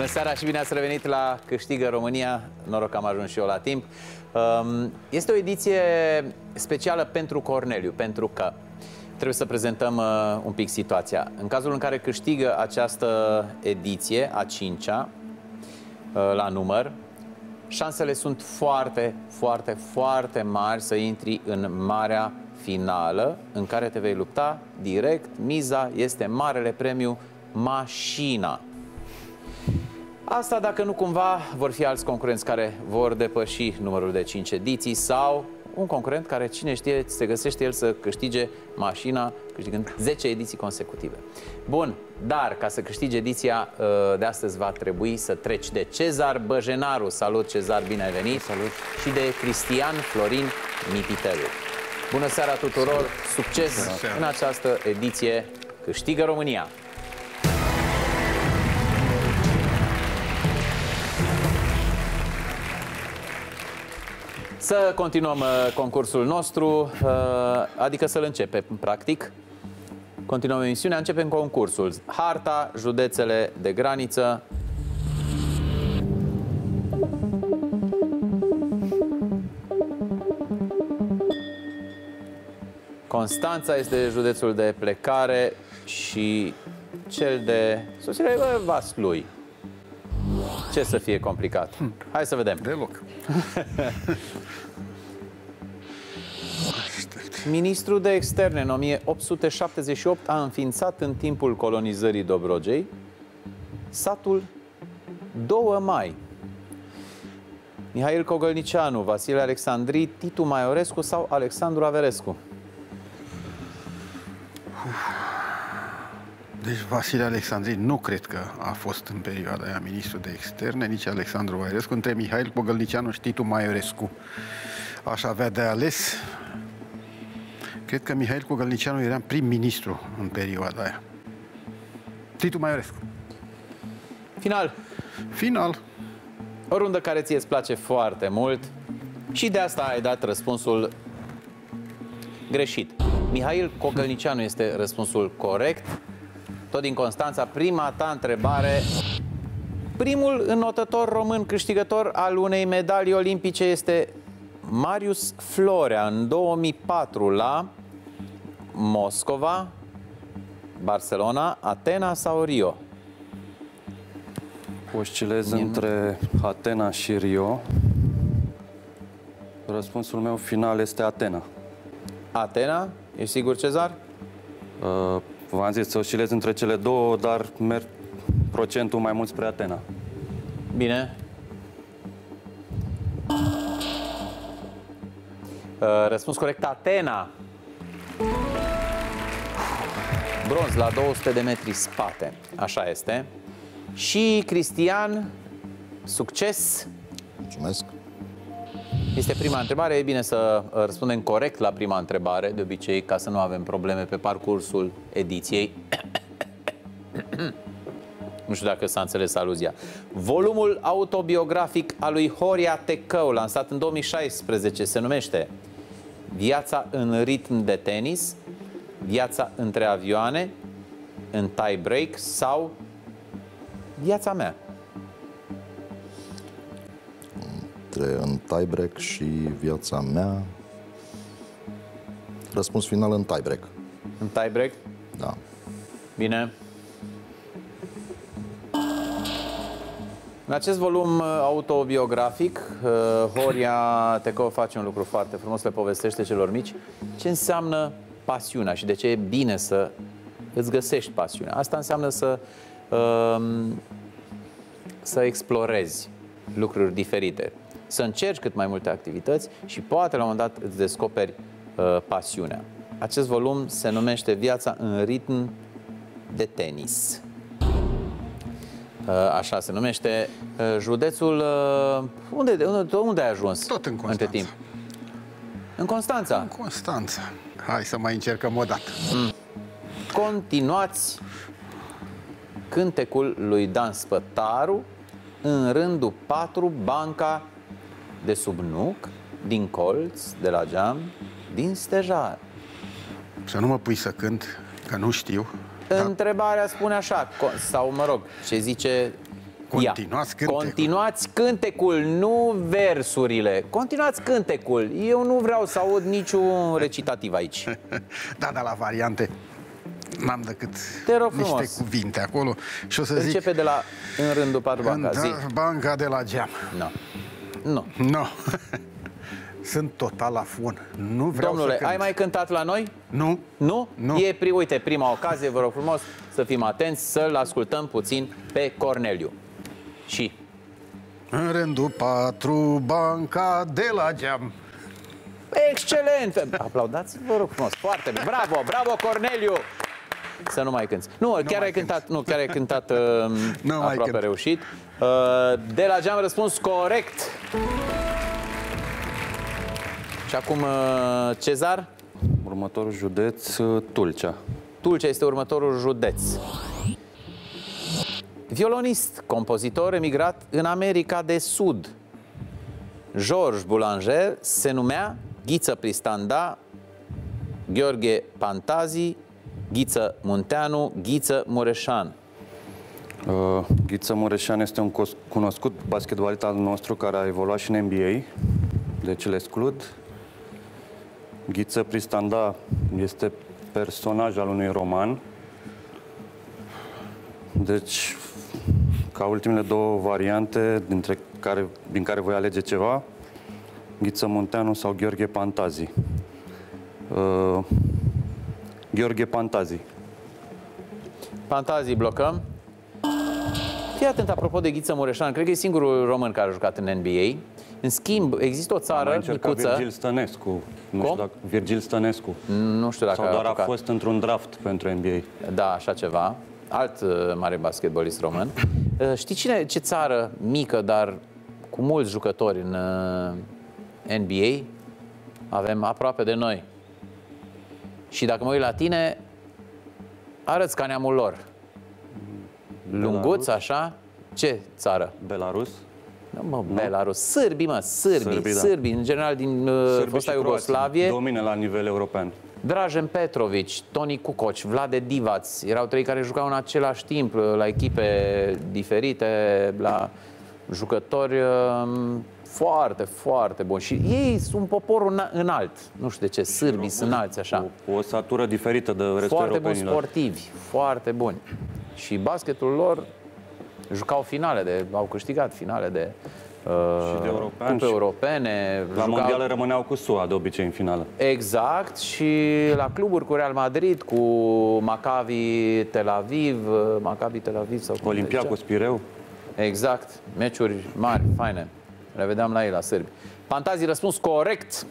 Bună seara și bine ați revenit la Câștigă România. Noroc că am ajuns și eu la timp. Este o ediție specială pentru Corneliu, pentru că trebuie să prezentăm un pic situația. În cazul în care câștigă această ediție, a 5-a, la număr, șansele sunt foarte, foarte, foarte mari să intri în marea finală în care te vei lupta direct. Miza este marele premiu, mașina. Asta dacă nu cumva vor fi alți concurenți care vor depăși numărul de 5 ediții sau un concurent care, cine știe, se găsește el să câștige mașina câștigând 10 ediții consecutive. Bun, dar ca să câștigi ediția de astăzi va trebui să treci de Cezar Băjenaru. Salut, Cezar, bine ai venit! Salut! Și de Cristian Florin Mititelu. Bună seara tuturor! Succes în această ediție Câștigă România! Să continuăm concursul nostru, adică să-l începem, practic. Continuăm emisiunea, începem concursul. Harta, județele de graniță. Constanța este județul de plecare și cel de sosire Vaslui. Ce să fie complicat? Hai să vedem. Deloc. Ministrul de Externe în 1878 a înființat în timpul colonizării Dobrogei satul 2 Mai. Mihail Cogălnicianu, Vasile Alexandri, Titu Maiorescu sau Alexandru Averescu? Deci Vasile Alexandri nu cred că a fost în perioada aia ministru de externe, nici Alexandru Vaierescu, între Mihail Cogălnicianu și Titu Maiorescu. Aș avea de ales. Cred că Mihail Cogălnicianu era prim-ministru în perioada aia. Titu Maiorescu. Final. Final. O rundă care ție îți place foarte mult și de asta ai dat răspunsul greșit. Mihail Cogălnicianu este răspunsul corect. Tot din Constanța, prima ta întrebare. Primul înotător român câștigător al unei medalii olimpice este Marius Florea în 2004 la Moscova, Barcelona, Atena sau Rio? Oscilez între Atena și Rio. Răspunsul meu final este Atena. Atena? Ești sigur, Cezar? V-am zis să oscilez între cele două, dar merg procentul mai mult spre Atena. Bine. Răspuns corect, Atena. Bronz la 200 de metri spate. Așa este. Și Cristian, succes. Mulțumesc. Este prima întrebare. E bine să răspundem corect la prima întrebare, de obicei, ca să nu avem probleme pe parcursul ediției. Nu știu dacă s-a înțeles aluzia. Volumul autobiografic al lui Horia Tecău, lansat în 2016, se numește Viața în ritm de tenis, Viața între avioane, în tie-break sau Viața mea? În tie-break și Viața mea. Răspuns final în tie-break. În tie-break? Da. Bine. În acest volum autobiografic, Horia Tecău face un lucru foarte frumos, le povestește celor mici ce înseamnă pasiunea și de ce e bine să îți găsești pasiunea. Asta înseamnă să explorezi lucruri diferite, să încerci cât mai multe activități și poate la un moment dat îți descoperi pasiunea. Acest volum se numește Viața în ritm de tenis. Așa se numește. Județul... Unde ai ajuns? Tot în Constanța. Între timp? În Constanța? În Constanța. Hai să mai încercăm o dată. Continuați cântecul lui Dan Spătaru în rândul 4, banca de sub nuc, din colț, de la geam, din stejar. Să nu mă pui să cânt, că nu știu. Întrebarea spune așa, sau mă rog, ce zice Continuați cântecul. Continuați cântecul, nu versurile. Continuați cântecul. Eu nu vreau să aud niciun recitativ aici. Da, dar la variante n-am decât Te rog niște frumos. cuvinte acolo. Și o să zic... Începe de la în rândul 4 banca. Da, Zi. banca de la geam. Nu. Nu. Sunt total la fun. Nu vreau Domnule, să cânt. ai mai cântat la noi? Nu. Nu? Nu. Uite, prima ocazie, vă rog frumos să fim atenți, să-l ascultăm puțin pe Corneliu. Și? În rândul 4, banca de la geam. Excelent! Aplaudați, vă rog frumos. Foarte bine. Bravo, bravo, Corneliu! Să nu mai cânti. Nu, chiar ai cântat aproape reușit. De la geam răspuns corect. Și acum Cezar? Următorul județ, Tulcea. Tulcea este următorul județ. Violonist, compozitor emigrat în America de Sud. Georges Boulanger se numea Ghiță Pristanda, Gheorghe Pantazi, Ghiță Munteanu, Ghiță Mureșan. Ghiță Mureșan este un cunoscut basketbalist al nostru care a evoluat și în NBA, deci îl exclud. Ghiță Pristanda este personaj al unui roman. Deci, ca ultimele două variante, din care voi alege ceva, Ghiță Munteanu sau Gheorghe Pantazi. Gheorghe Pantazi. Pantazi blocăm. Fii atent, apropo de Ghiță Mureșan, cred că e singurul român care a jucat în NBA. În schimb, există o țară micuță... Virgil Stănescu. Nu știu dacă... Virgil Stănescu. Nu știu dacă sau doar a fost într-un draft pentru NBA. Da, așa ceva. Alt mare basketbolist român. Știi ce țară mică, dar cu mulți jucători în NBA avem aproape de noi? Și dacă mă uit la tine, arăți ca neamul lor. Lunguț, așa? Ce țară? Belarus? Nu, Belarus. Sârbii, mă, sârbii. Da. În general din fosta Iugoslavie. Domine la nivel european. Dražen Petrović, Toni Kukoc, Vlade Divac, erau trei care jucau în același timp la echipe diferite, la jucători foarte, foarte buni. Și ei sunt un popor înalt. Nu știu de ce, sârbii sunt înalți așa. O osatură diferită de restul foarte buni europenilor. sportivi, foarte buni. Și basketul lor jucau finale, au câștigat finale de și de european, cupe europene. La mondiale rămâneau cu SUA de obicei în finală. Exact, și la cluburi cu Real Madrid, cu Maccabi Tel Aviv sau Olympiacos Pireu. Exact, meciuri mari, faine. Le vedeam la ei, la sârbi. Pantazi, răspuns corect.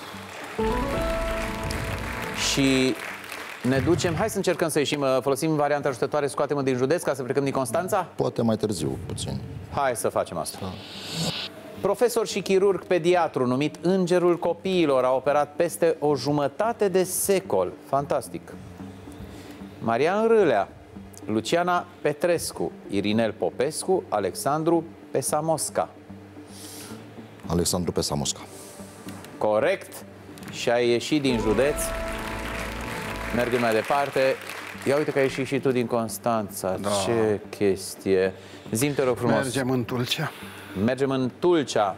Și ne ducem, hai să încercăm să ieșim, folosim varianta ajutătoare, scoatem-o din județ ca să plecăm din Constanța? Poate mai târziu, puțin. Hai să facem asta. Profesor și chirurg pediatru numit Îngerul Copiilor, a operat peste o jumătate de secol. Fantastic. Marian Râlea, Luciana Petrescu, Irinel Popescu, Alexandru Pesamosca. Alexandru Pesamosca. Corect. Și ai ieșit din județ. Mergem mai departe. Ia uite că ai ieșit și tu din Constanța. Da. Ce chestie. Zi-mi, te rog frumos. Mergem în Tulcea. Mergem în Tulcea.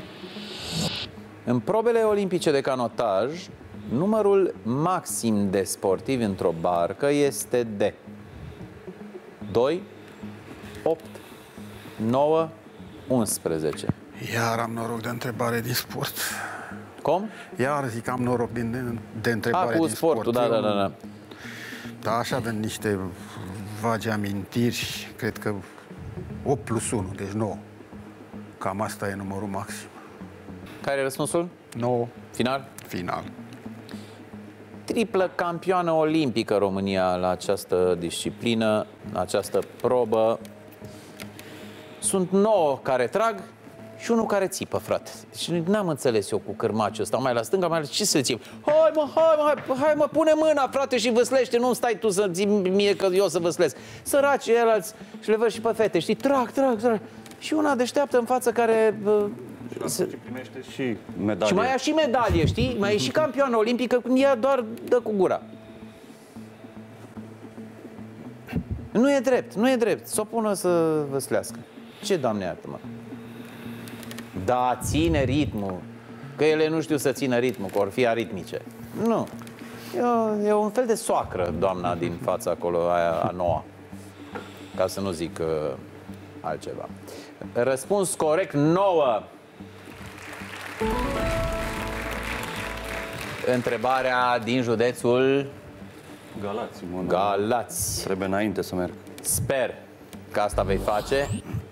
În probele olimpice de canotaj, numărul maxim de sportivi într-o barcă este de 2, 8, 9, 11. Iar am noroc de întrebare din sport. Cum? Iar zic, am noroc de întrebare cu din sportul, sport. da. Da, așa de niște vagi amintiri, cred că 8 plus 1, deci 9. Cam asta e numărul maxim. Care e răspunsul? 9. Final? Final. Triplă campioană olimpică România la această disciplină, la această probă. Sunt 9 care trag și unul care țipă, frate. Și n-am înțeles eu cu cârmaciul ăsta, mai la stânga, mai la... Ce să țip? Hai mă, pune mâna, frate, și văslește, nu stai tu să zi mie că eu să văslesc. Săraci ceilalți, și le văd și pe fete, știi? Trag. Și una deșteaptă în față care... primește și medalie. Și mai ia și medalie, știi? Mai e și campioană olimpică, când ea doar dă cu gura. Nu e drept. S-o pună să văslească. Ce, Doamne iartă-mă? Da, ține ritmul. Că ele nu știu să țină ritmul, că or fi aritmice. Nu. E un fel de soacră, doamna din fața acolo, aia a noua. Ca să nu zic altceva. Răspuns corect, 9. Întrebarea din județul Galați, Galați. Trebuie înainte să merg. Sper că asta vei face.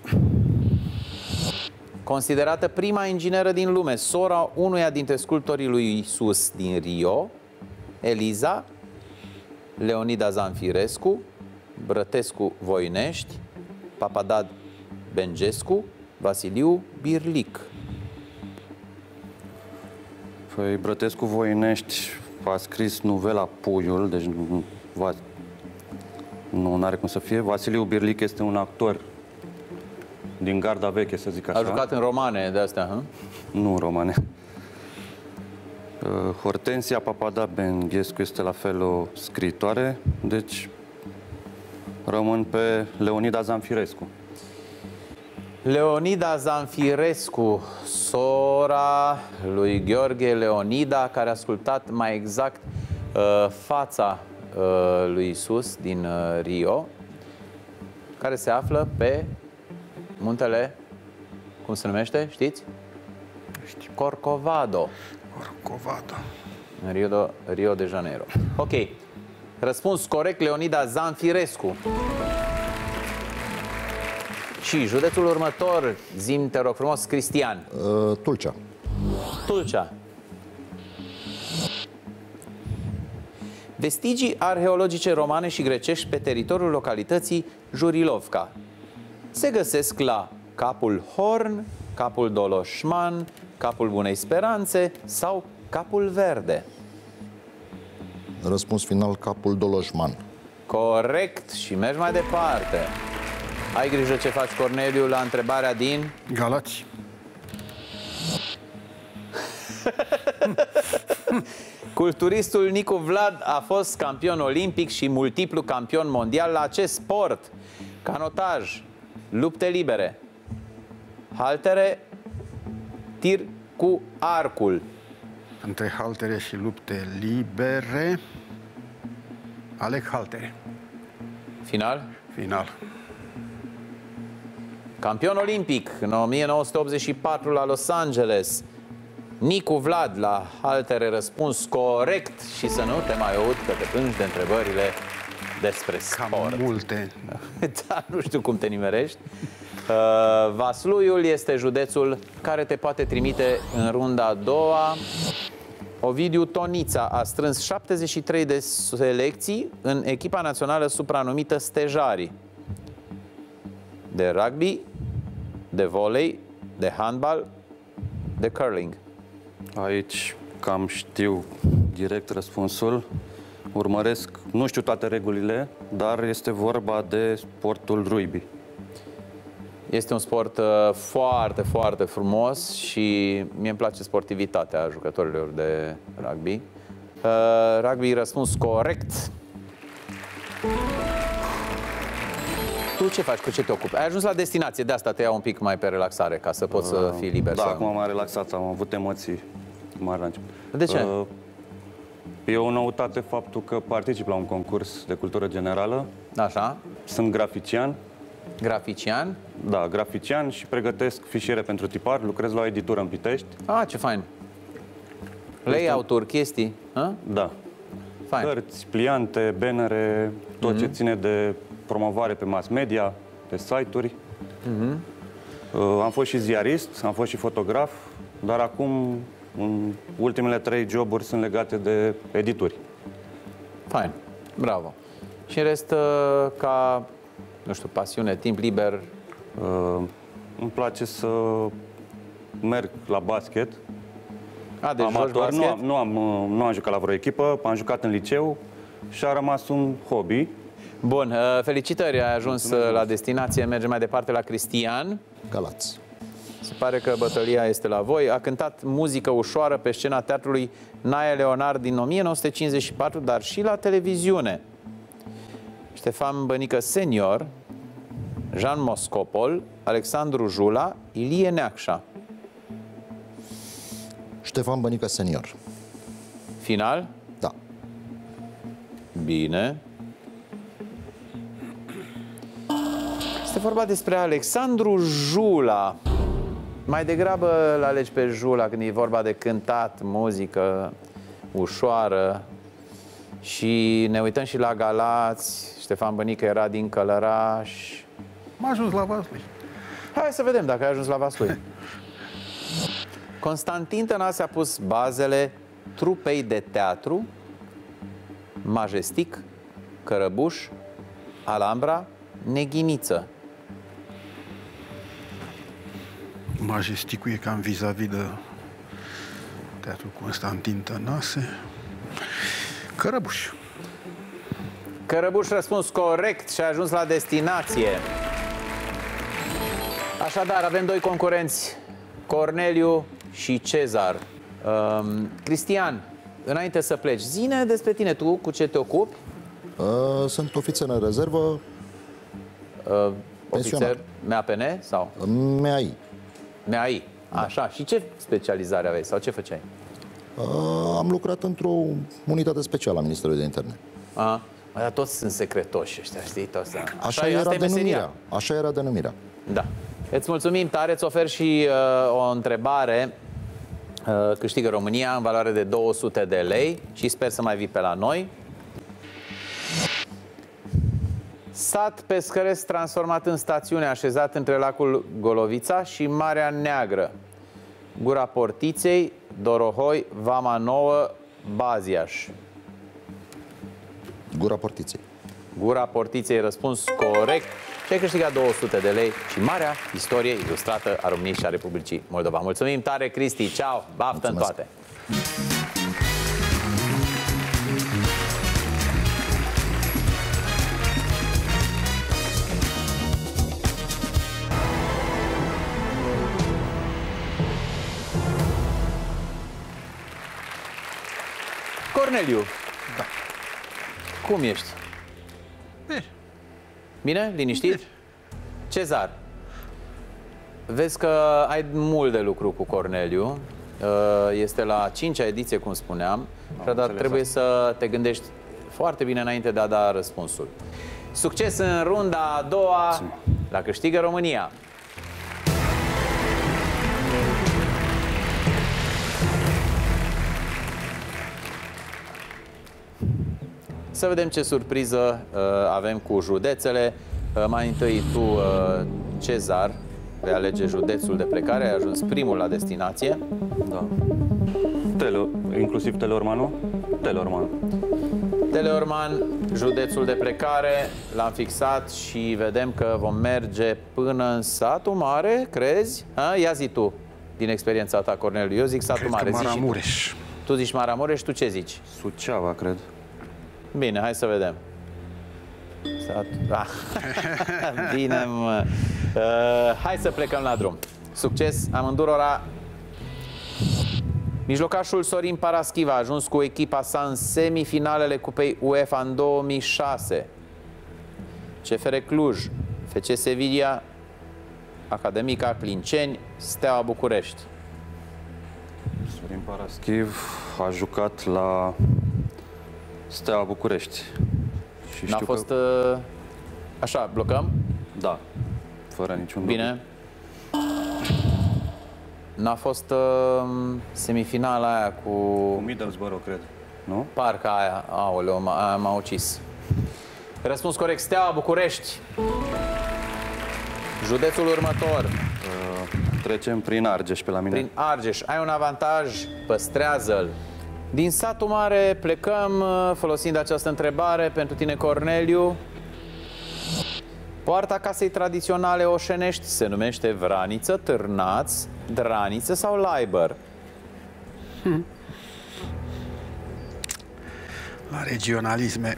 Considerată prima ingineră din lume, sora unuia dintre sculptorii lui Iisus din Rio, Eliza, Leonida Zanfirescu, Brătescu Voinești, Papadad Bengescu, Vasiliu Birlic. Păi Brătescu Voinești a scris novela Puiul, deci nu are cum să fie. Vasiliu Birlic este un actor din garda veche, să zic așa. A jucat în romane de astea, hă? Nu romane. Hortensia Papada Benghescu este la fel o scriitoare, deci rămân pe Leonida Zanfirescu. Leonida Zanfirescu, sora lui Gheorghe Leonida, care a sculptat mai exact fața lui Iisus din Rio, care se află pe muntele, cum se numește, știți? Corcovado. Corcovado. În Rio de Janeiro. Ok. Răspuns corect, Leonida Zanfirescu. Și județul următor, zi-mi, te rog frumos, Cristian. Tulcea. Tulcea. Vestigii arheologice romane și grecești pe teritoriul localității Jurilovca se găsesc la Capul Horn, Capul Doloșman, Capul Bunei Speranțe sau Capul Verde. Răspuns final, Capul Doloșman. Corect, și mergi mai departe. Ai grijă ce faci, Corneliu, la întrebarea din Galați. Culturistul Nicu Vlad a fost campion olimpic și multiplu campion mondial la acest sport: canotaj, lupte libere, haltere, tir cu arcul. Între haltere și lupte libere, aleg haltere. Final? Final. Campion olimpic în 1984 la Los Angeles, Nicu Vlad la haltere, răspuns corect. Și să nu te mai aud că te plângi de întrebările despre sport. Cam multe. Da, nu știu cum te nimerești. Vasluiul este județul care te poate trimite în runda a doua. Ovidiu Tonița a strâns 73 de selecții în echipa națională supranumită Stejarii. De rugby, de volei, de handbal, de curling. Aici cam știu direct răspunsul. Urmăresc, nu știu toate regulile, dar este vorba de sportul rugby. Este un sport foarte, foarte frumos și mie îmi place sportivitatea jucătorilor de rugby. Rugby, răspuns corect. Tu ce faci? Cu ce te ocupi? Ai ajuns la destinație, de asta te iau un pic mai pe relaxare, ca să poți să fii liber. Da, să... acum m-am relaxat, am avut emoții mari la început. De ce? E o noutate faptul că particip la un concurs de cultură generală. Așa. Sunt grafician. Grafician? Da, grafician și pregătesc fișiere pentru tipar. Lucrez la o editură în Pitești. Ah, ce fain. Layout-uri, chestii? Ha? Da. Fain. Cărți, pliante, bannere, tot ce ține de promovare pe mass media, pe site-uri. Am fost și ziarist, am fost și fotograf, dar acum ultimele 3 joburi sunt legate de edituri. Fain. Bravo. Și în rest, ca, nu știu, pasiune, timp liber? Îmi place să merg la basket. Deci amator. Nu am jucat la vreo echipă, am jucat în liceu și a rămas un hobby. Bun, felicitări, ai ajuns la destinație. Mergem mai departe la Cristian. Galați. Se pare că bătălia este la voi. A cântat muzică ușoară pe scena teatrului Nae Leonard din 1954, dar și la televiziune. Ștefan Bănică senior Jean Moscopol, Alexandru Jula, Ilie Neacșa. Ștefan Bănică senior. Final? Da. Bine. Este vorba despre Alexandru Jula. Mai degrabă îl alegi pe Jula când e vorba de cântat, muzică ușoară. Și ne uităm și la Galați. Ștefan Bănică era din Călăraș. M-a ajuns la Vaslui. Hai să vedem dacă ai ajuns la Vaslui. Constantin Tănase a pus bazele trupei de teatru Majestic, Cărăbuș, Alhambra, Neghiniță. Majesticul e cam vis-a-vis de Teatrul Constantin Tănase. Cărăbuș. Cărăbuș, răspuns corect și a ajuns la destinație. Așadar, avem doi concurenți, Corneliu și Cezar. Cristian, înainte să pleci, zi-ne despre tine, tu cu ce te ocupi? Sunt ofițer în rezervă. Ofițer MAPN sau? MAI. MAI, așa. Și ce specializare aveai sau ce făceai? Am lucrat într-o unitate specială a Ministerului de Interne. Dar toți sunt secretoși ăștia, știi? Toți. Așa era denumirea. Așa era denumirea. Da. Îți mulțumim tare, îți ofer și o întrebare. Câștigă România în valoare de 200 de lei și sper să mai vii pe la noi. Sat pescăresc transformat în stațiune, așezat între lacul Golovița și Marea Neagră. Gura Portiței, Dorohoi, Vama Nouă, Baziaș. Gura Portiței. Gura Portiței, răspuns corect. Și ai câștigat 200 de lei și marea istorie ilustrată a României și a Republicii Moldova. Mulțumim tare, Cristi. Ceau, baftă în toate! Corneliu. Da. Cum ești? Bine? Liniștit? Cezar, vezi că ai mult de lucru cu Corneliu. Este la 5-a ediție, cum spuneam, dar trebuie să te gândești foarte bine înainte de a da răspunsul. Succes în runda a doua la Câștigă România! Să vedem ce surpriză avem cu județele. Mai întâi tu, Cezar, vei alege județul de plecare. Ai ajuns primul la destinație. Da. Inclusiv Teleormanul? Teleorman. Teleorman, județul de plecare. L-am fixat și vedem că vom merge până în Satul Mare, crezi? Ia zi tu, din experiența ta, Corneliu. Eu zic Satul Mare. Maramureș. Tu zici Maramureș, tu ce zici? Suceava, cred. Bine, hai să vedem. Bine, mă. Hai să plecăm la drum. Succes amândurora. Mijlocașul Sorin Paraschiva a ajuns cu echipa sa în semifinalele Cupei UEFA în 2006. CFR Cluj, FC Sevilla, Academica Clinceni, Steaua București. Sorin Paraschiv a jucat la Steaua București. Și N-a fost... Așa, blocăm? Da, fără niciun Bine. N-a fost semifinala aia cu Middlesbrough, cred. Nu? Parcă aia, aoleu, m-a ucis. Răspuns corect, Steaua București. Județul următor. Trecem prin Argeș pe la mine. Prin Argeș. Ai un avantaj, păstrează-l. Din Satul Mare plecăm folosind această întrebare pentru tine, Corneliu. Poarta casei tradiționale oșenești se numește Vraniță, Târnaț, Draniță sau Laibăr? La regionalisme.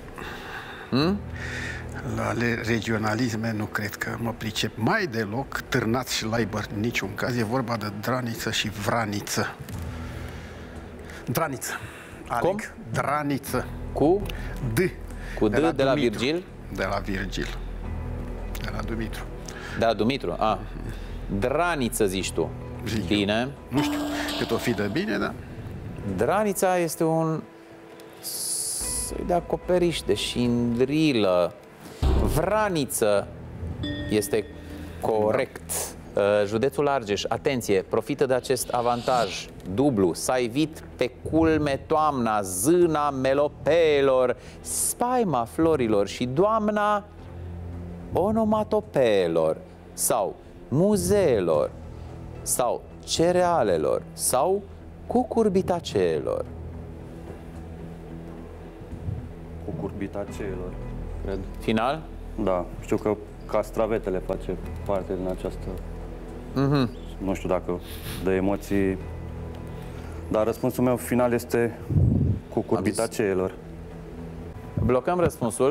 La regionalisme nu cred că mă pricep mai deloc. Târnaț și Laibăr, în niciun caz. E vorba de Draniță și Vraniță. Draniță. Aleg. Cum? Draniță. Cu? D. Cu D de la Virgil? De la Virgil. De la Dumitru. Da, Dumitru. Draniță, zici tu. Bine. Nu știu cât o fi de bine, dar... Dranița este un soi de acoperiș, de șindrilă. Vraniță este corect. Județul Argeș, atenție, profită de acest avantaj dublu. S-a ivit pe culme toamna, zâna melopeelor, spaima florilor și doamna onomatopeelor sau muzeelor sau cerealelor sau cucurbitaceelor. Cucurbitaceelor, cred. Final? Da, știu că castravetele face parte din această... Nu știu dacă de emoții... Dar răspunsul meu final este cucurbitaceelor. Blocăm răspunsul.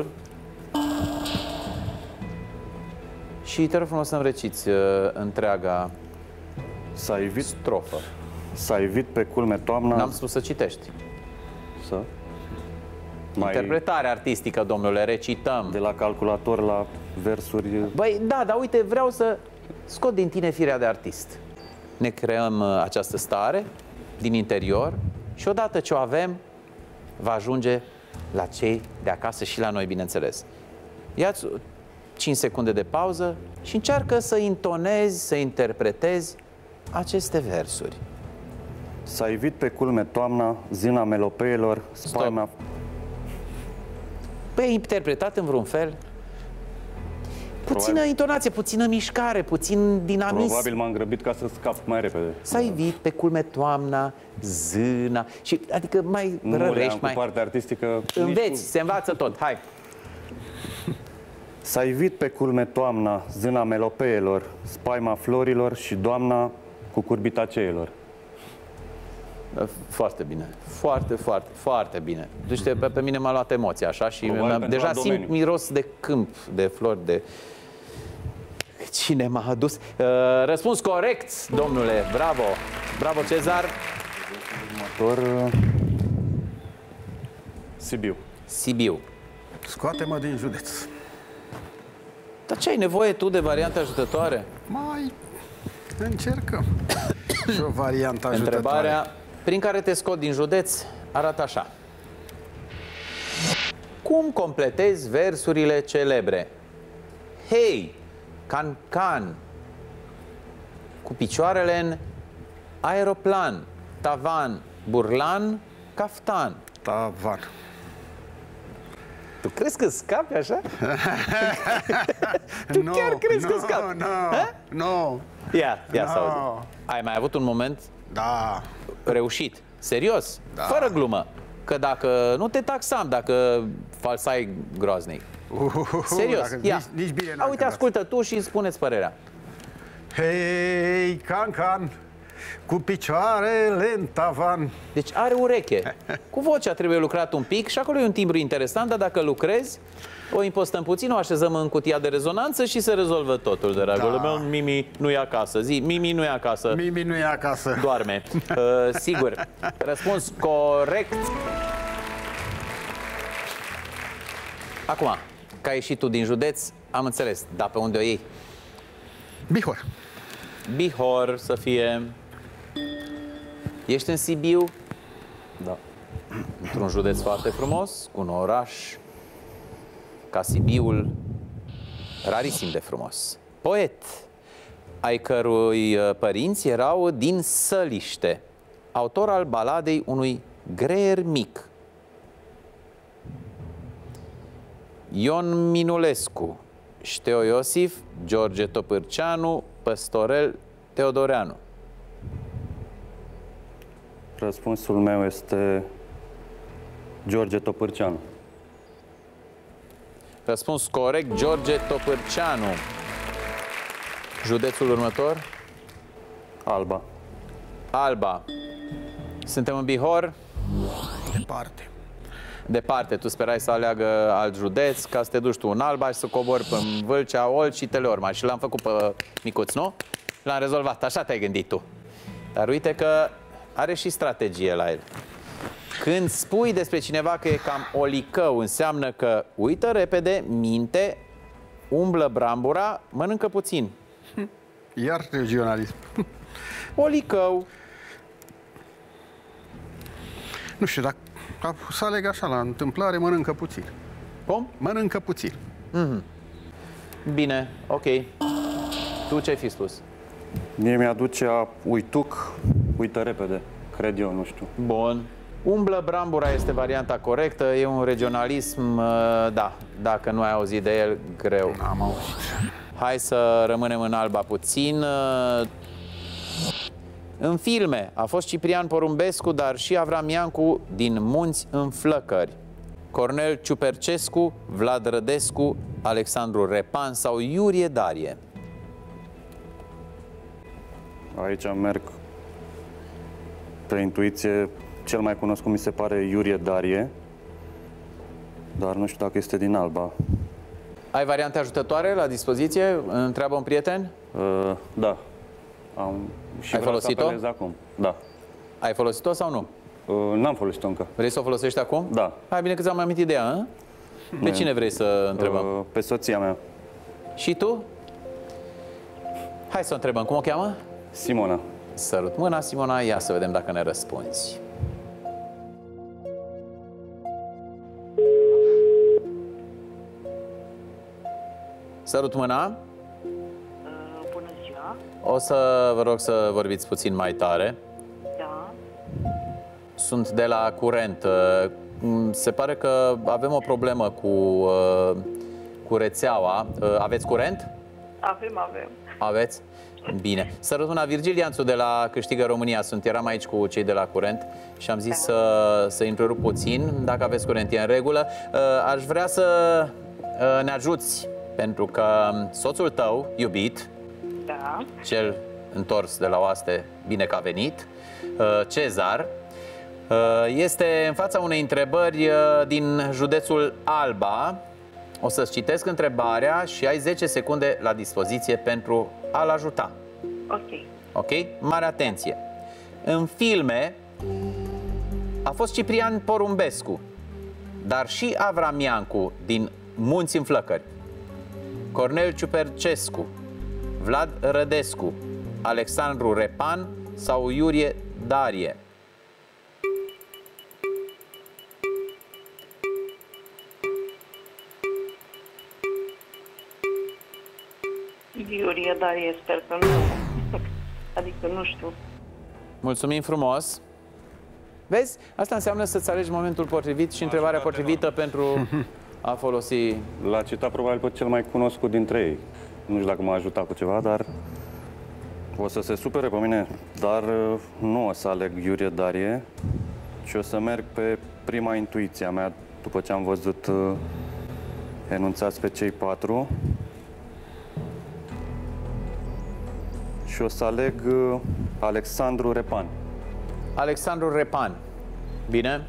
Și te rog frumos să-mi reciți întreaga strofă. S-a ivit pe culme toamna... N-am spus să citești. Să? Interpretare artistică, domnule, recităm. De la calculator la versuri... Băi, da, dar uite, vreau să scot din tine firea de artist. Ne creăm această stare din interior și odată ce o avem, va ajunge la cei de acasă și la noi, bineînțeles. Ia-ți 5 secunde de pauză și încearcă să intonezi, să interpretezi aceste versuri. S-a ivit pe culme toamna, zina melopeelor, spaima... Păi, interpretat în vreun fel? Puțină intonație, puțină mișcare, puțin dinamism. Probabil m-am grăbit ca să scap mai repede. S-a ivit pe culme toamna, zâna și adică mai rărești, mai... cu partea artistică... Înveți, se învață tot, hai! S-a ivit pe culme toamna, zâna melopeelor, spaima florilor și doamna cucurbitaceelor. Foarte bine, foarte bine. Deci pe mine m-a luat emoția așa și deja simt miros de câmp, de flori, de... Cine m-a adus? Răspuns corect, domnule, bravo! Bravo, Cezar! Următor... Sibiu. Sibiu. Scoate-mă din județ. Dar ce ai nevoie tu de variante ajutătoare? Mai încercăm. Și o variantă ajutătoare. Întrebarea prin care te scot din județ arată așa. Cum completezi versurile celebre? Hei, can-can, cu picioarele în aeroplan, tavan, burlan, caftan. Tavan. Tu crezi că scapi așa? Tu chiar crezi că scapi? Nu. Ia să auzi. Ai mai avut un moment reușit, serios, fără glumă. Că dacă nu te taxam, dacă falsai groaznic. Serios, ia. Nici bine uite, ascultă tu și spuneți părerea. Hei, can-can, cu picioarele în tavan. Deci are ureche. Cu vocea trebuie lucrat un pic și acolo e un timbru interesant, dar dacă lucrezi, o impostăm puțin, o așezăm în cutia de rezonanță și se rezolvă totul, dragul meu. Mimi nu e acasă. Zi, Mimi nu e acasă. Mimi nu e acasă. Doarme. Sigur. Răspuns corect. Acum, că ai ieșit tu din județ, am înțeles. Dar pe unde o iei? Bihor. Bihor să fie. Ești în Sibiu? Da. Într-un județ foarte frumos, cu un oraș ca Sibiul, rarisim de frumos. Poet, ai cărui părinți erau din Săliște, autor al baladei Unui greier mic. Ion Minulescu, Șteo Iosif, George Topârceanu, Păstorel Teodoreanu. Răspunsul meu este George Topârceanu. Răspuns corect, George Topârceanu. Județul următor? Alba. Alba. Suntem în Bihor? Departe. Departe, tu sperai să aleagă alt județ, ca să te duci tu în Alba și să cobori pe Vâlcea, Olt și Teleorman. Și l-am făcut pe micuț, nu? L-am rezolvat, așa te-ai gândit tu. Dar uite că are și strategie la el. Când spui despre cineva că e cam olicău, înseamnă că uită repede, minte, umblă brambura, mănâncă puțin. Iar regionalism. Policău. Nu știu, dacă să aleg așa la întâmplare, mănâncă puțin. Cum? Mănâncă puțin. Bine, ok. Tu ce ai fi spus? Mie mi-aduce a uituc, uită repede, cred eu, nu știu. Bun. Umblă brambura este varianta corectă, e un regionalism, da, dacă nu ai auzit de el, greu. N-am auzit. Hai să rămânem în Alba puțin. În filme a fost Ciprian Porumbescu, dar și Avram Iancu din Munți în Flăcări. Cornel Ciupercescu, Vlad Rădescu, Alexandru Repan sau Iurie Darie. Aici merg pe intuiție, cel mai cunoscut mi se pare Iurie Darie, dar nu știu dacă este din Alba. Ai variante ajutătoare la dispoziție? Întreabă un prieten? Da. Am și Ai vreau să folosit-o? apelez acum. Da. Ai folosit-o sau nu? N-am folosit-o încă. Vrei să o folosești acum? Da. Hai, bine că ți-am mai amintit ideea, a? Pe cine vrei să întrebăm? Pe soția mea, Și tu? Hai să o întrebăm. Cum o cheamă? Simona. Sărut mâna, Simona, ia să vedem dacă ne răspunzi. Sărut mâna. Bună ziua. O să vă rog să vorbiți puțin mai tare. Da. Sunt de la curent. Se pare că avem o problemă cu rețeaua. Aveți curent? Avem. Aveți? Bine. Sărut mâna, Virgil Ianțu de la Câștigă România sunt. Eram aici cu cei de la curent și am zis să întrerup puțin. Dacă aveți curent, e în regulă. Aș vrea să ne ajuți, pentru că soțul tău, iubit, Da. cel întors de la oaste, bine că a venit, Cezar, este în fața unei întrebări din județul Alba. O să-ți citesc întrebarea și ai 10 secunde la dispoziție pentru a-l ajuta. Ok. Ok? Mare atenție! În filme a fost Ciprian Porumbescu, dar și Avram Iancu din Munți în Flăcări, Cornel Ciupercescu, Vlad Rădescu, Alexandru Repan sau Iurie Darie. Iurie Darie, sper că nu. Adică nu știu. Mulțumim frumos! Vezi? Asta înseamnă să-ți alegi momentul potrivit și întrebarea potrivită pentru a folosi. L-a citat probabil pe cel mai cunoscut dintre ei. Nu știu dacă m-a ajutat cu ceva, dar o să se supere pe mine. Dar nu o să aleg Iurie Darie, ci o să merg pe prima intuiție a mea, după ce am văzut enunțați pe cei 4. Și o să aleg Alexandru Repan. Alexandru Repan. Bine?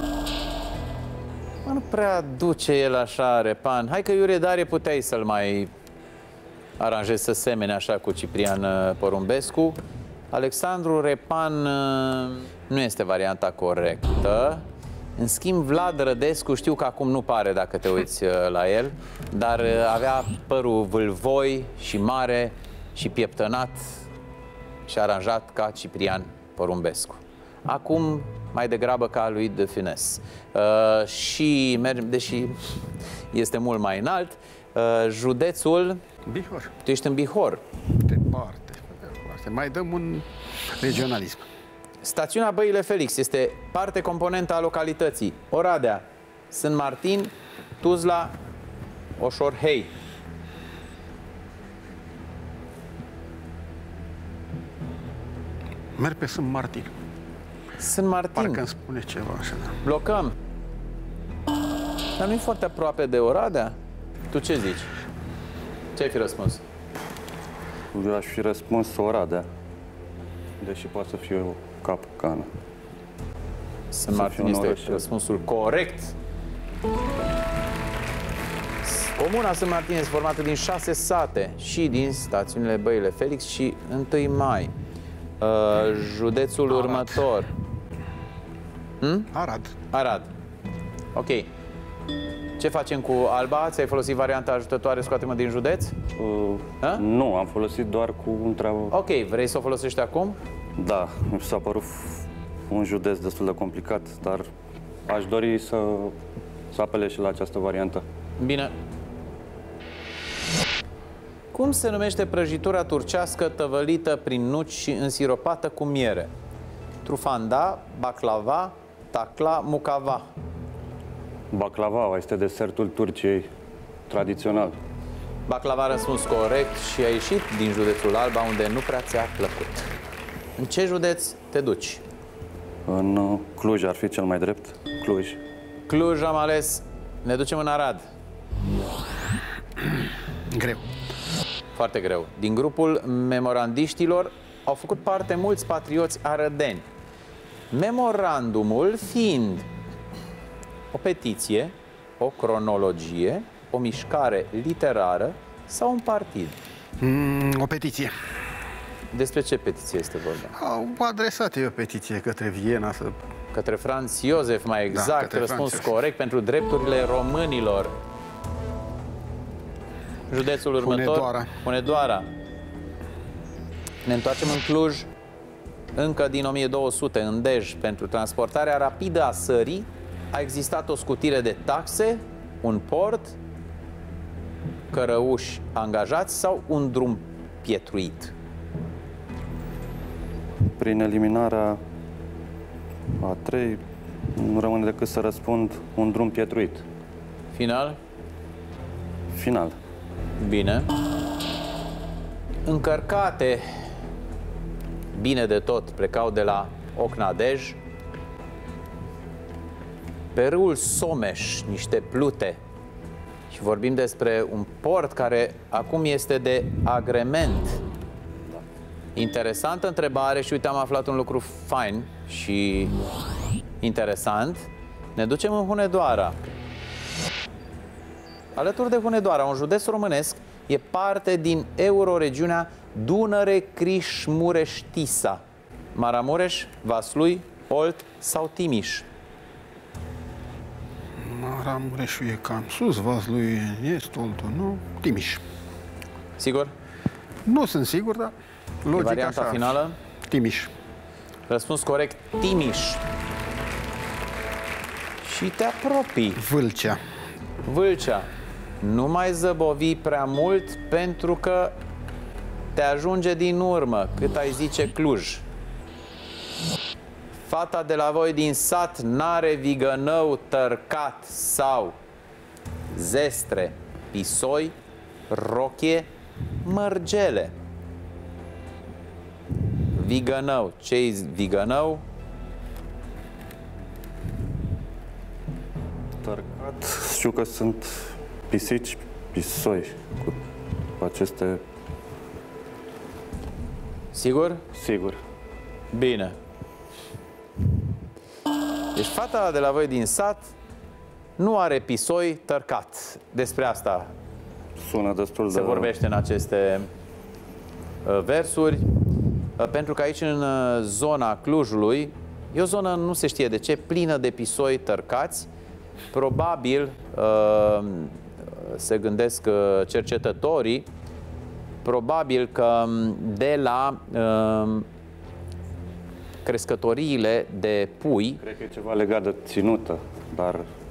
Nu prea duce el așa, Repan. Hai că Iurie Darie puteai să-l mai aranjezi să semene așa cu Ciprian Porumbescu. Alexandru Repan nu este varianta corectă. În schimb, Vlad Rădescu, știu că acum nu pare dacă te uiți la el, dar avea părul vâlvoi și mare și pieptănat și aranjat ca Ciprian Porumbescu. Acum, mai degrabă ca lui de Funès. Și, deși este mult mai înalt, județul... Bihor. Tu ești în Bihor. Departe. Mai dăm un regionalism. Stațiunea Băile Felix este parte componentă a localității Oradea, Sân Martin, Tuzla, Oșorhei. Merg pe Sân Martin. Sân Martin. Parcă îmi spune ceva așa. Da. Blocăm. Dar nu e foarte aproape de Oradea? Tu ce zici? Ce ai fi răspuns? Eu aș fi răspuns Oradea, deși poate să fie o capcană. Sân Martin este răspunsul corect. Comuna Sân Martin este formată din 6 sate și din stațiunile Băile Felix și 1 Mai. Județul următor. Arad. Arad. Ok. Ce facem cu Alba? Ți-ai folosit varianta ajutătoare, scoate-mă din județ? Nu, am folosit doar cu întreabă. Ok, vrei să o folosești acum? Da, mi s-a părut un județ destul de complicat, dar aș dori să apelez și la această variantă. Bine. Cum se numește prăjitura turcească tăvălită prin nuci și însiropată cu miere? Trufanda, baclava, tacla, mucava. Baclava este desertul Turciei tradițional. Baclava a răspuns corect și a ieșit din județul Alba, unde nu prea ți-a plăcut. În ce județ te duci? În Cluj ar fi cel mai drept. Cluj. Cluj am ales. Ne ducem în Arad. Greu. Foarte greu. Din grupul memorandiștilor au făcut parte mulți patrioți arădeni. Memorandumul fiind o petiție, o cronologie, o mișcare literară sau un partid. O petiție. Despre ce petiție este vorba? Au adresat eu o petiție către Viena să... Către Franz Iosef, mai exact, către răspuns Franz corect pentru drepturile românilor. Județul următor, Hunedoara. Hunedoara. Ne întoarcem în Cluj, încă din 1200, în Dej, pentru transportarea rapidă a sării, a existat o scutire de taxe, un port, cărăuși angajați sau un drum pietruit? Prin eliminarea a 3, nu rămâne decât să răspund un drum pietruit. Final? Final. Bine. Încărcate bine de tot, plecau de la Ocna-Dej, pe râul Someș, niște plute. Și vorbim despre un port care acum este de agrement. Interesantă întrebare și uite, am aflat un lucru fain și interesant. Ne ducem în Hunedoara. Alături de Hunedoara, un județ românesc, e parte din euroregiunea Dunăre-Criș-Mureș-Tisa. Maramureș, Vaslui, Olt sau Timiș? Maramureșul e cam sus, Vaslui e est, Oltul, nu? Timiș. Sigur? Nu sunt sigur, dar logic varianta așa. finală? Timiș. Răspuns corect, Timiș. Și te apropii. Vâlcea. Vâlcea. Nu mai zăbovi prea mult pentru că te ajunge din urmă, cât ai zice Cluj. Fata de la voi din sat n-are vigănău tărcat sau zestre, pisoi, rochie, mărgele. Vigănău. Ce-i vigănău? Tărcat. Știu că sunt pisici, pisoi cu aceste... Sigur? Sigur. Bine. Deci fata de la voi din sat nu are pisoi tărcat. Despre asta Sună destul se de... vorbește în aceste versuri. Pentru că aici, în zona Clujului, e o zonă, nu se știe de ce, plină de pisoi tărcați. Probabil, se gândesc cercetătorii, probabil că de la crescătoriile de pui... Cred că e ceva legat de ținută, dar...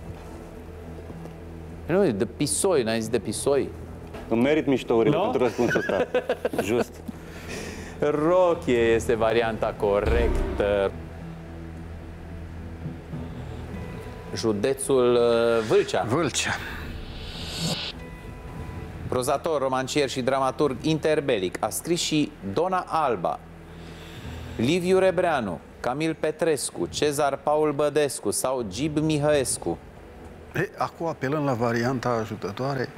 Nu, de pisoi, n-ai zis de pisoi? Îmi merit miștourile No? pentru răspunsul ăsta. Just. Rochie este varianta corectă. Județul Vâlcea. Vâlcea. Prozator, romancier și dramaturg interbelic. A scris și Dona Alba, Liviu Rebreanu, Camil Petrescu, Cezar Paul Bădescu sau Gib Mihăescu. Acum apelăm la varianta ajutătoare.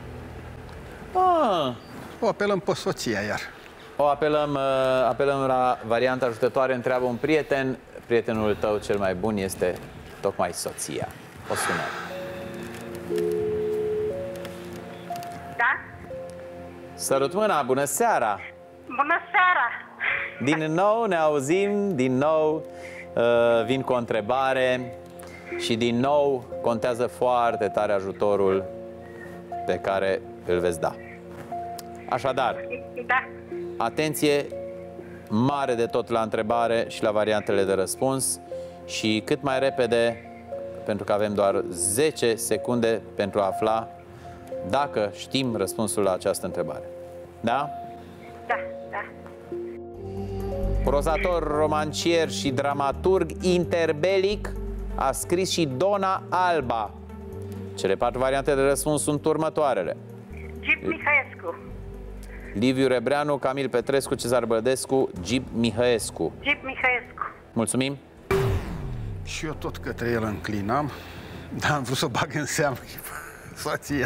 O apelăm pe soția iar. O apelăm la varianta ajutătoare. Întreabă un prieten. Prietenul tău cel mai bun este tocmai soția. O sună. Da? Sărut mâna, bună seara! Bună seara! Din nou ne auzim, din nou vin cu o întrebare. Și din nou contează foarte tare ajutorul pe care îl veți da. Așadar, Da. atenție mare de tot la întrebare și la variantele de răspuns și cât mai repede, pentru că avem doar 10 secunde pentru a afla dacă știm răspunsul la această întrebare. Da? Da, da. Prozator, romancier și dramaturg interbelic a scris și Dona Alba. Cele 4 variante de răspuns sunt următoarele: Gip Mihaescu. Liviu Rebreanu, Camil Petrescu, Cezar Băldescu, Gip Mihăescu. Gip Mihaescu. Mulțumim! Și eu tot către el înclinam, dar am vrut să bag în seamă soția.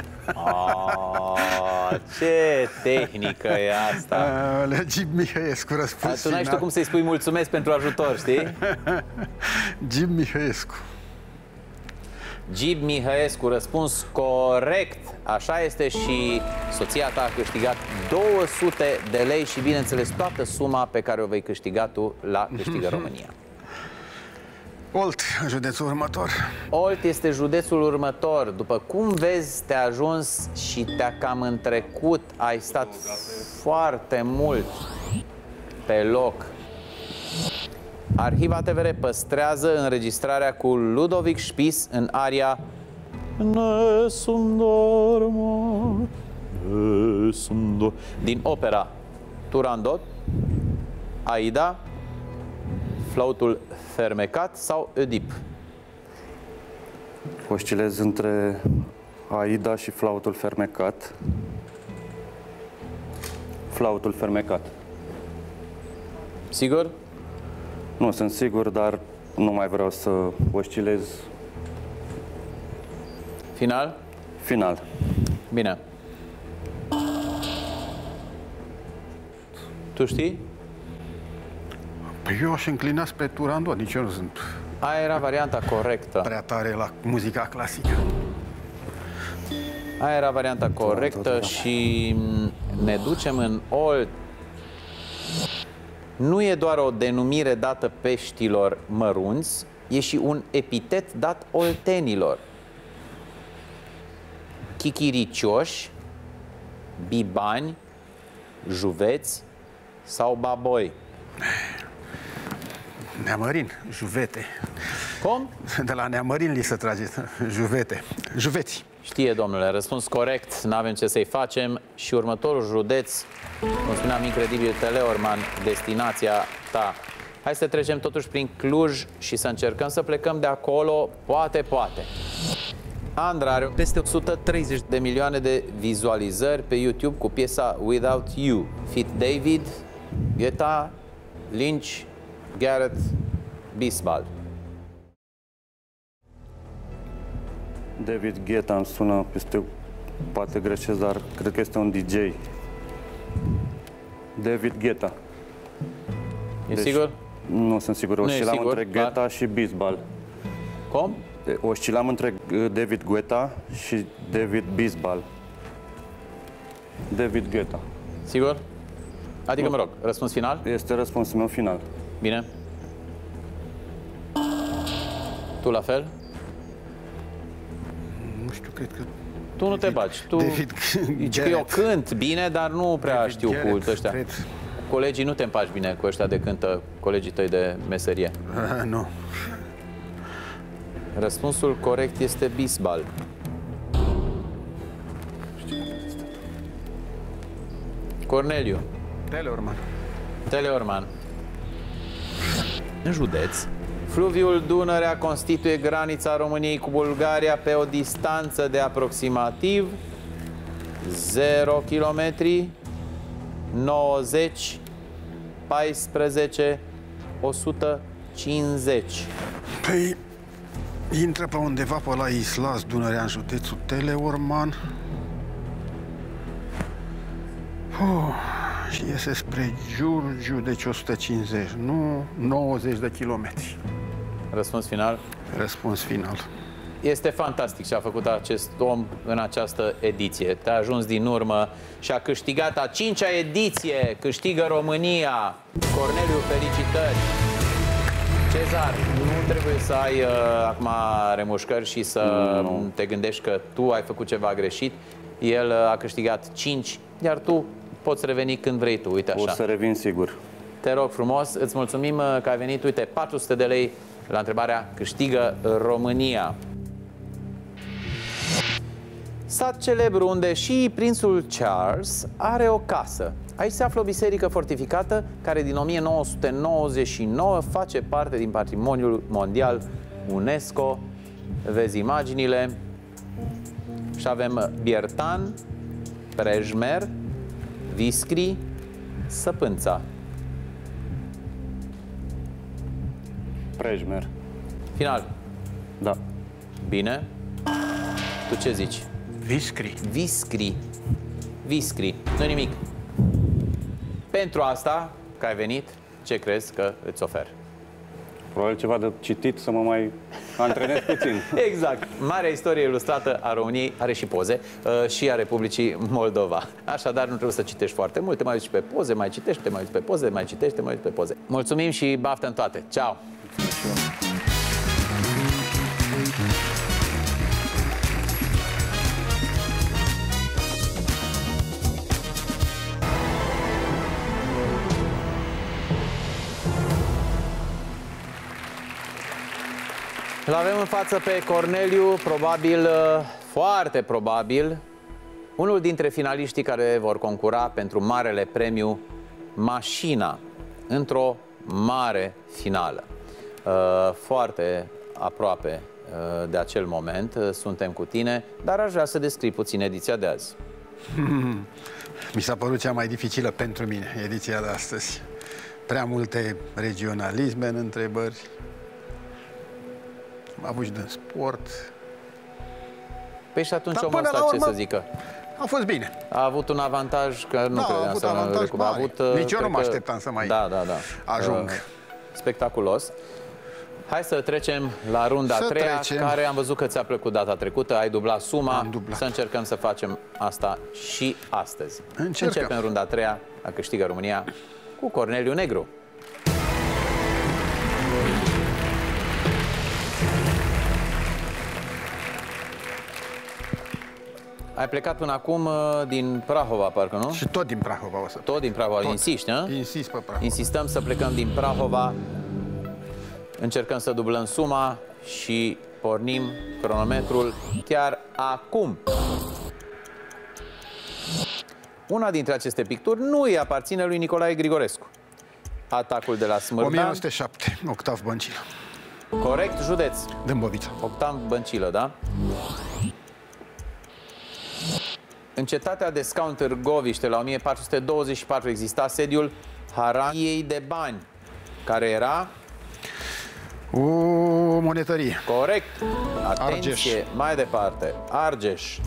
Ce tehnică e asta! Gip Mihăescu, răspuns Tu n-ai știut cum să-i spui mulțumesc pentru ajutor, știi? Gip Mihăescu. Gip Mihăescu, răspuns corect. Așa este și soția ta a câștigat 200 de lei și, bineînțeles, toată suma pe care o vei câștiga tu la Câștigă România. Olt, județul următor. Olt este județul următor. După cum vezi, te-a ajuns și te-a cam întrecut. Ai stat foarte mult pe loc. Arhiva TVR păstrează înregistrarea cu Ludovic Spies în aria din opera Turandot, Aida, Flautul fermecat sau Oedip. Oscilez între Aida și Flautul fermecat. Flautul fermecat. Sigur? Nu sunt sigur, dar nu mai vreau să oscilez. Final? Final. Bine. Tu știi? Păi eu aș înclina spre Turandot, nici eu nu sunt Aia era varianta corectă. prea tare la muzica clasică. Aia era varianta corectă și ne ducem în Olt. Nu e doar o denumire dată peștilor mărunți, e și un epitet dat oltenilor. Chichiricioși, bibani, juveți sau baboi. Neamărin, juvete. Cum? De la Neamărin li se trage juvete. Juveți. Știe, domnule, răspuns corect, n-avem ce să-i facem. Și următorul județ, cum spuneam, incredibil, Teleorman, destinația ta. Hai să trecem totuși prin Cluj și să încercăm să plecăm de acolo, poate. Andra are peste 130 de milioane de vizualizări pe YouTube cu piesa Without You. Fit David, Guetta, Lynch, Gareth, Bisbal. David Guetta îmi sună, poate greșesc, dar cred că este un DJ. David Guetta. E sigur? Nu sunt sigur. Oscilam între Guetta și Bisbal. Cum? Oscilam între David Guetta și David Bisbal. David Guetta. Sigur? Adică, mă rog, răspuns final? Este răspunsul meu final. Bine. Tu la fel? Nu știu, cred că... Tu nu te bagi. Tu David zici că eu cânt bine, dar nu prea David știu Garrett, cu ăștia. cred. Colegii nu te împaci bine cu ăștia de cântă, colegii tăi de meserie. Nu. Răspunsul corect este Bisbal. Corneliu. Teleorman. În județ, fluviul Dunărea constituie granița României cu Bulgaria pe o distanță de aproximativ 0 km, 90, 14, 150. Păi, intră pe undeva pe la Islas, Dunărea, în județul Teleorman. Și iese spre Giurgiu, deci 150, nu 90 de kilometri. Răspuns final? Răspuns final. Este fantastic ce a făcut acest om în această ediție. Te-a ajuns din urmă și a câștigat a 5-a ediție. Câștigă România. Corneliu, felicitări! Cezar, trebuie să ai acum remușcări și să te gândești că tu ai făcut ceva greșit. El a câștigat 5, iar tu poți reveni când vrei tu. Uite așa. O să revin sigur. Te rog frumos, îți mulțumim că ai venit. Uite, 400 de lei la întrebarea câștigă România. Sat celebru unde și prințul Charles are o casă. Aici se află o biserică fortificată care din 1999 face parte din Patrimoniul Mondial UNESCO. Vezi imaginile. Și avem Biertan, Prejmer, Viscri, Săpânța. Prejmer. Final. Da. Bine. Tu ce zici? Viscri. Viscri. Viscri. Nu nimic. Pentru asta, că ai venit, ce crezi că îți ofer? Probabil ceva de citit să mă mai antrenez puțin. Exact. Marea istorie ilustrată a României are și poze și a Republicii Moldova. Așadar, nu trebuie să citești foarte mult. Te mai uiți pe poze, mai citești, te mai uiți pe poze, mai citești, te mai uiți pe poze. Mulțumim și baftă în toate. Ceau! Îl avem în față pe Corneliu, probabil, foarte probabil, unul dintre finaliștii care vor concura pentru marele premiu Mașina, într-o mare finală. Foarte aproape de acel moment suntem cu tine, dar aș vrea să descrii puțin ediția de azi. Mi s-a părut cea mai dificilă pentru mine, ediția de astăzi. Prea multe regionalisme în întrebări. Am avut și din sport. Păi și atunci Dar omul până ăsta la ce urmă, să zică? A fost bine. A avut un avantaj, că nu Da, credeam a avut să avantaj a mare. avut, Nici eu nu cred mă că- așteptam să mai ajung. Spectaculos. Hai să trecem la runda a treia, care am văzut că ți-a plăcut data trecută, ai dublat suma. Am dublat. Să încercăm să facem asta și astăzi. Încercăm. Începem runda a treia, a câștigă România, cu Corneliu Negru. Ai plecat până acum din Prahova, parcă, nu? Și tot din Prahova o să... Tot din Prahova, insisti, nu? Insist pe Prahova. Insistăm să plecăm din Prahova, încercăm să dublăm suma și pornim cronometrul chiar acum. Una dintre aceste picturi nu îi aparține lui Nicolae Grigorescu. Atacul de la Smârdan. 1907, Octav Băncilă. Corect, județ. Dâmbovița. Octav Băncilă, da? În cetatea de scaun Târgoviște, la 1424, exista sediul Harangiei de Bani, care era... O monetărie. Corect. Atenție, Argeș. mai departe. Argeș.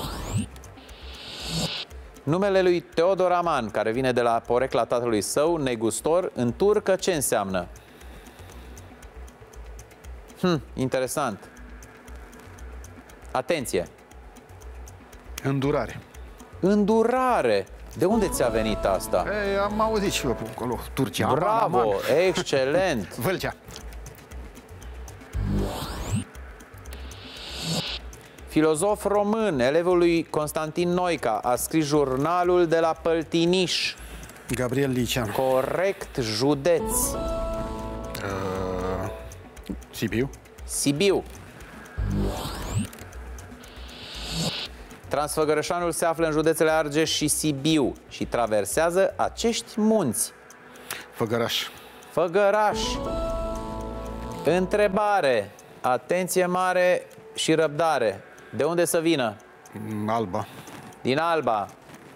Numele lui Teodor Aman, care vine de la porecla tatălui său, negustor, în turcă ce înseamnă? Interesant. Atenție. Îndurare. Îndurare. De unde ți-a venit asta? Ei, am auzit și eu pe acolo. Turcia. Bravo, Aman. excelent. Vâlcea. Filozof român, elevul lui Constantin Noica, a scris Jurnalul de la Păltiniș. Gabriel Liceanu. Corect, județ. Sibiu. Sibiu. Transfăgărășanul se află în județele Argeș și Sibiu și traversează acești munți. Făgăraș. Făgăraș. Întrebare. Atenție mare și răbdare. De unde să vină? Alba. Din Alba.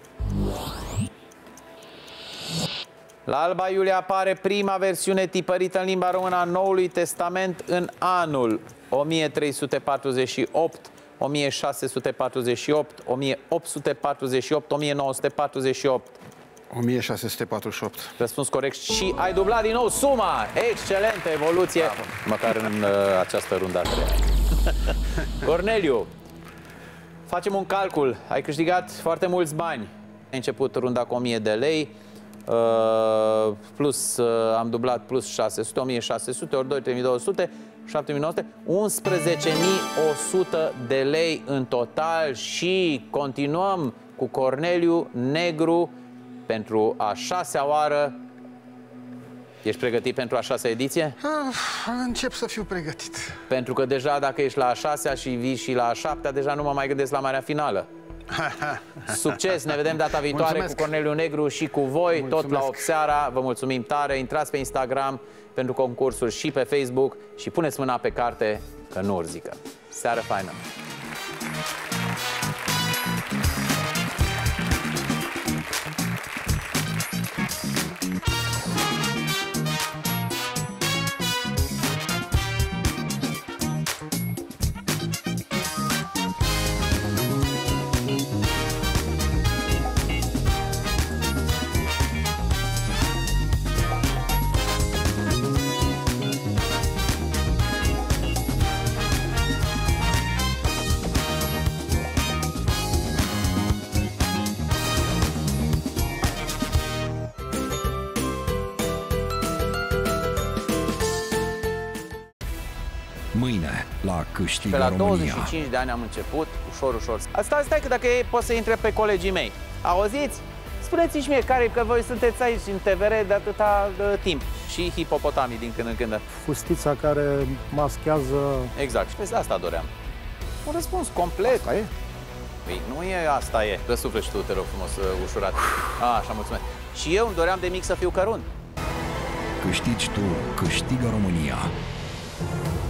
La Alba Iulia apare prima versiune tipărită în limba română a Noului Testament în anul 1348, 1648, 1848, 1948. 1648. Răspuns corect și ai dublat din nou suma. Excelentă evoluție, măcar în această rundă a treia. Corneliu, facem un calcul. Ai câștigat foarte mulți bani. Ai început runda cu 1000 de lei, plus am dublat plus 600, 1600 ori 2, 3200, 7.900, 11.100 de lei în total și continuăm cu Corneliu Negru pentru a 6-a oară. Ești pregătit pentru a 6-a ediție? Încep să fiu pregătit. Pentru că deja dacă ești la a 6-a și vii și la a 7-a, deja nu mă mai gândesc la marea finală. Succes, ne vedem data viitoare. Mulțumesc. Cu Corneliu Negru și cu voi. Mulțumesc. Tot la 8 seara. Vă mulțumim tare. Intrați pe Instagram pentru concursuri și pe Facebook și puneți mâna pe carte că nu urzică. Seară faină! Mâine, la Câștigă Pe la România. 25 de ani am început, ușor. Stai că dacă e, pot să intre pe colegii mei. Auziți? Spuneți-mi și mie care, că voi sunteți aici în TVR de atâta timp. Și hipopotamii din când în când. Fustița care maschează... Exact. Și pe asta doream. Un răspuns complet. Asta e? Păi nu e asta e. Dă suflet și tu, te rog frumos, ușurat. Așa, mulțumesc. Și eu îmi doream de mic să fiu cărunt. Câștigi tu, Câștigă România.